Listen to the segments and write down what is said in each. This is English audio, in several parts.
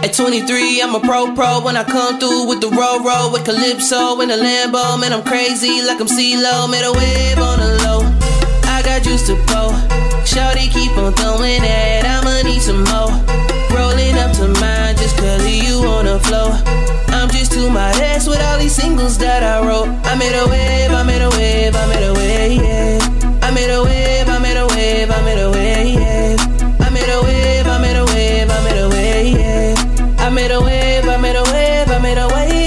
At 23, I'm a pro when I come through with the roll with Calypso in a Lambo. Man, I'm crazy like I'm CeeLo. Made a wave on the low. I got juice to pour. Shawty keep on throwing that. I'ma need some more. Rolling up to mine just cause of you on the floor. I'm just too modest with all these singles that I wrote. I made a wave, I made a wave, I made a wave, yeah. I made a wave, I made a wave, I made a wave, yeah. I made a wave, I made a wave, I made a wave, yeah. I made a wave, I made a wave, I made a wave,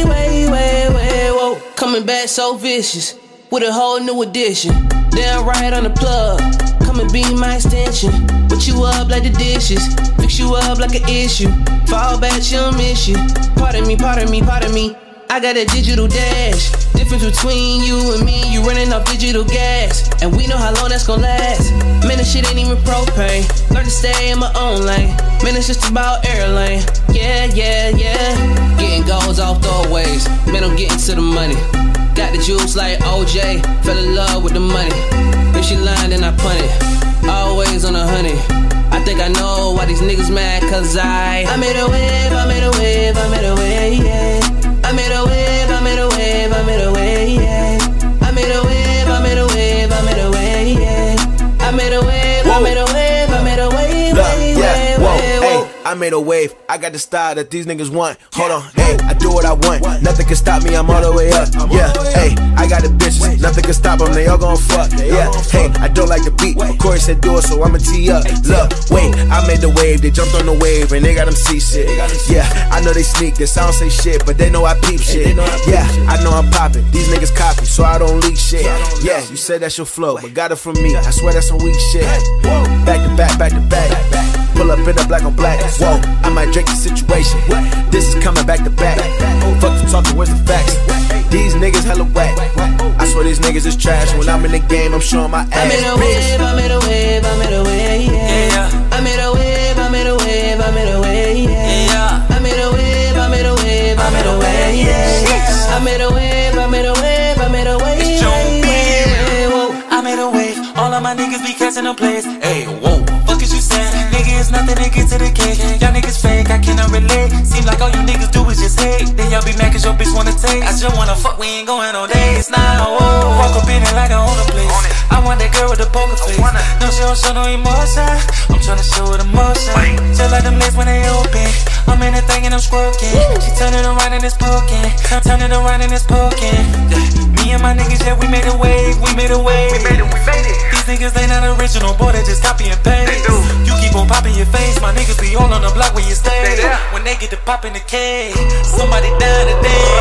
whoa. Coming back so vicious, with a whole new edition. Down right on the plug, come and be my extension. Put you up like the dishes, fix you up like an issue. Fall back, she don't miss you. Pardon me, pardon me, pardon me. I got a digital dash. Difference between you and me, you running off digital gas. And we know how long that's gon' last. Man, this shit ain't even propane. Learn to stay in my own lane. Man, it's just about airlane. Yeah. Getting goals off throwaways. Man, I'm getting to the money. Got the juice like O.W.B. Fell in love with the money. If she lying, then I punt it. Always on 100. I think I know why these niggas mad, cause I made a wave, I made a wave, I made a wave, yeah. I made a wave, I made a wave, I made a wave, yeah. I made a wave, I made a wave, I made a wave, yeah. I made a wave, I made a wave, I made a wave, whoa. I made a wave, I got the style that these niggas want. Hold on, hey, I do what I want. Nothing can stop me, I'm all the way up. Yeah, hey, I got the bitches, nothing can stop them, they all gon' fuck. Yeah, hey, I don't like the beat. Cory said do it, so I'ma tee up. Look, wait, I made the wave, they jumped on the wave, and they got them see shit. Yeah, I know they sneak this, I don't say shit, but they know I peep shit. Yeah, I know I'm popping, these niggas copy, so I don't leak shit. Yeah, you said that's your flow, but got it from me, I swear that's some weak shit. Back to back, back to back. Pull up in the black on black. Whoa, I might drink the situation. This is coming back to back. Fuck the talking, where's the facts? These niggas hella whack. I swear these niggas is trash. When I'm in the game, I'm showing my ass. I made a wave, I made a wave, I made a wave, yeah. I made a wave, I made a wave, I made a wave, yeah. I made a wave, I made a wave, I made a wave, yeah. I made a wave, I made a wave, I made a wave, I made a wave, all of my niggas be catching a place. Hey, whoa, fuck is you saying? Nigga, it's nothing to get to the cake. Y'all niggas fake, I cannot relate. Seem like all you niggas do is just hate. Then y'all be mad cause your bitch wanna taste. I just wanna fuck, we ain't going on dates now. Whoa, walk up in it like I own the place. I want that girl with the poker face. No, she don't show no emotion. I'm tryna show her the motion. Just like them legs when they open. I'm in the thing and I'm squirking. She turning around and it's poking. I'm turning around and it's poking. Me and my niggas, yeah, we made a wave, we made a wave. We made it. These niggas, they not original, boy, they just copy and paste. They do. You keep on popping your face, my niggas be all on the block where you stay. When they get to pop in the cage, somebody down today.